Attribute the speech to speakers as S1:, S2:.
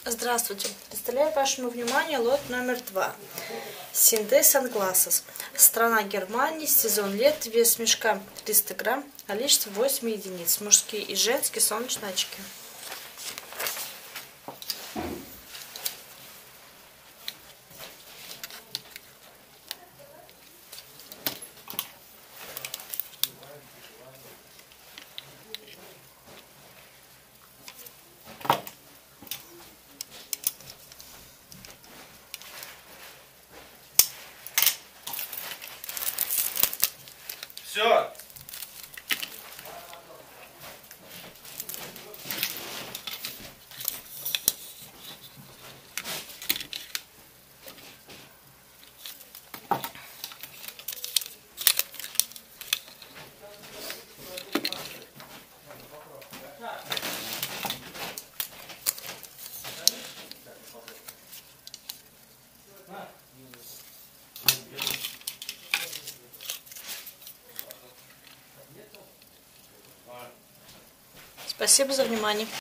S1: Здравствуйте! Представляю вашему вниманию лот номер 2. Синде Sunglasses. Страна Германия, сезон лет, вес мешка 300 грамм, количество 8 единиц. Мужские и женские солнечные очки.
S2: Все.
S1: Спасибо за внимание.